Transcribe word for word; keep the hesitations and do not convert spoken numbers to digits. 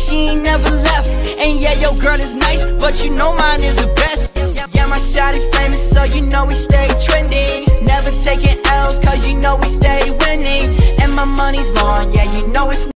she ain't never left. And yeah, your girl is nice, but you know mine is the best. Yeah, my shawty famous, so you know we stay trending. Never taking L's, cause you know we stay winning. And my money's long, yeah, you know it's